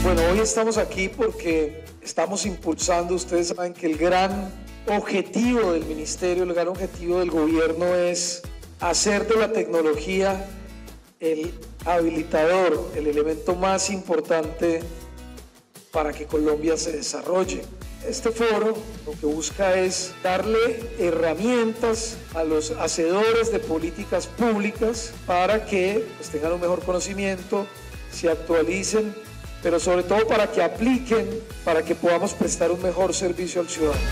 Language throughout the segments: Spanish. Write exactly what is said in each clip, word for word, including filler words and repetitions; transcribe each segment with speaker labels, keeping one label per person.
Speaker 1: Bueno, hoy estamos aquí porque estamos impulsando, ustedes saben que el gran objetivo del ministerio, el gran objetivo del gobierno es hacer de la tecnología el habilitador, el elemento más importante para que Colombia se desarrolle. Este foro lo que busca es darle herramientas a los hacedores de políticas públicas para que pues, tengan un mejor conocimiento, se actualicen, pero sobre todo para que apliquen, para que podamos prestar un mejor servicio al ciudadano.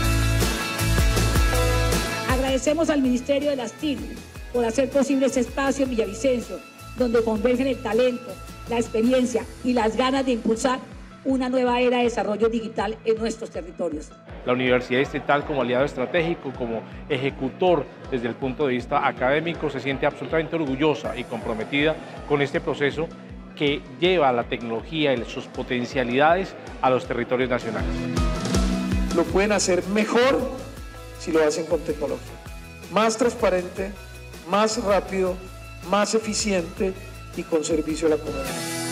Speaker 2: Agradecemos al Ministerio de las T I C por hacer posible este espacio en Villavicencio, donde convergen el talento, la experiencia y las ganas de impulsar una nueva era de desarrollo digital en nuestros territorios.
Speaker 3: La Universidad Distrital, como aliado estratégico, como ejecutor desde el punto de vista académico, se siente absolutamente orgullosa y comprometida con este proceso que lleva la tecnología y sus potencialidades a los territorios nacionales.
Speaker 1: Lo pueden hacer mejor si lo hacen con tecnología. Más transparente, más rápido, más eficiente y con servicio a la comunidad.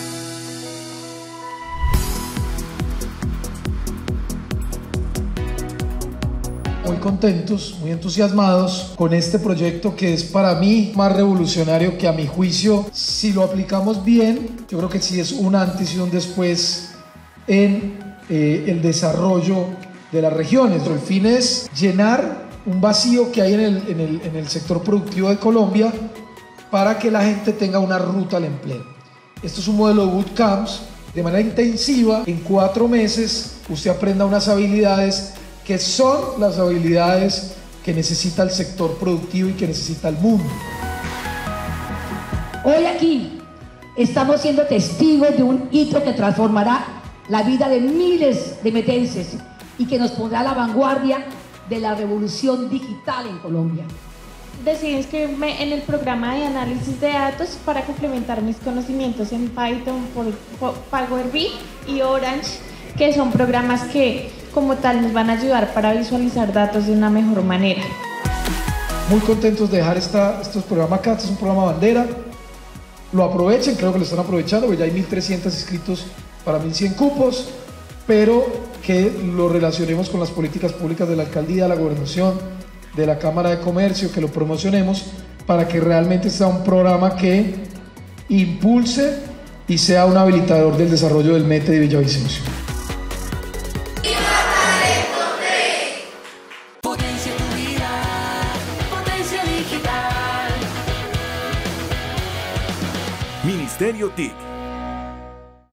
Speaker 4: Muy contentos, muy entusiasmados con este proyecto que es para mí más revolucionario que a mi juicio. Si lo aplicamos bien, yo creo que sí es un antes y un después en eh, el desarrollo de las regiones. El fin es llenar un vacío que hay en el, en, el, en el sector productivo de Colombia para que la gente tenga una ruta al empleo. Esto es un modelo de bootcamps, de manera intensiva, en cuatro meses usted aprenda unas habilidades que son las habilidades que necesita el sector productivo y que necesita el mundo.
Speaker 5: Hoy aquí estamos siendo testigos de un hito que transformará la vida de miles de metenses y que nos pondrá a la vanguardia de la revolución digital en Colombia.
Speaker 6: Decidí inscribirme en el programa de análisis de datos para complementar mis conocimientos en Python por Power B I y Orange, que son programas que como tal nos van a ayudar para visualizar datos de una mejor manera.
Speaker 4: Muy contentos de dejar esta, estos programas acá, este es un programa bandera, lo aprovechen, creo que lo están aprovechando, porque ya hay mil trescientos inscritos para mil cien cupos, pero que lo relacionemos con las políticas públicas de la alcaldía, de la gobernación, de la Cámara de Comercio, que lo promocionemos para que realmente sea un programa que impulse y sea un habilitador del desarrollo del METE de Villavicencio.
Speaker 7: Ministerio T I C,